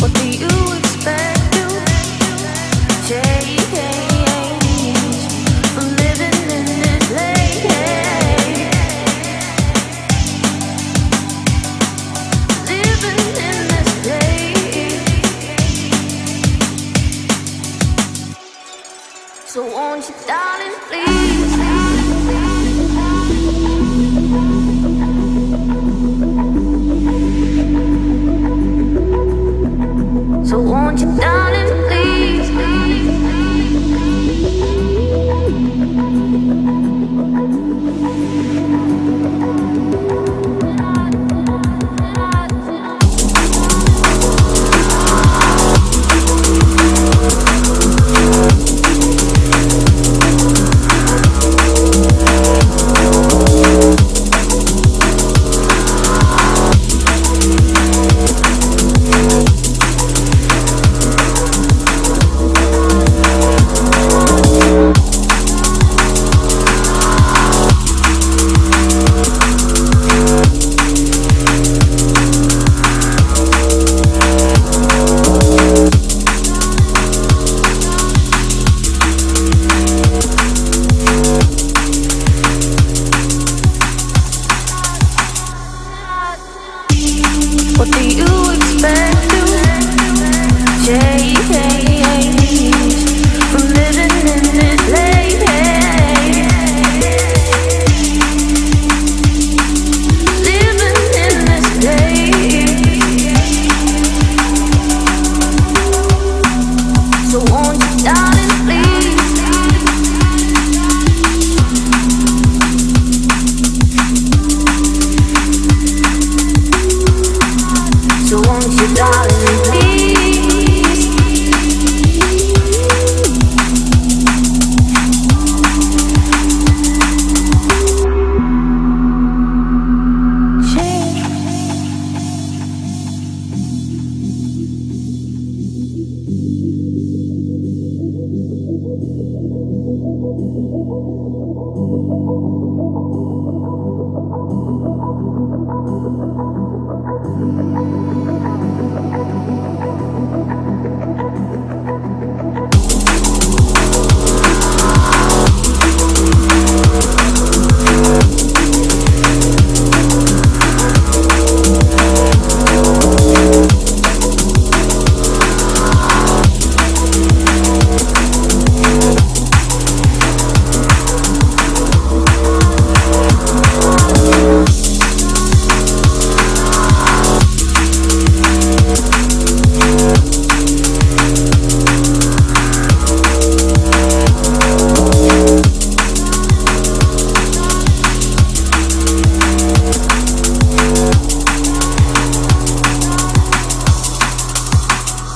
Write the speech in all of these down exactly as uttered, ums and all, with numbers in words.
What do you expect to change from living in this place? Living in this place. So won't you, darling, please? So won't you, darling, please? What do you expect to change from living in this place? Living in this place. So won't you, darling, please? So won't you, darling, please? Change.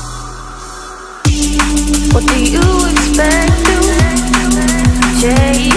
What do you expect to change?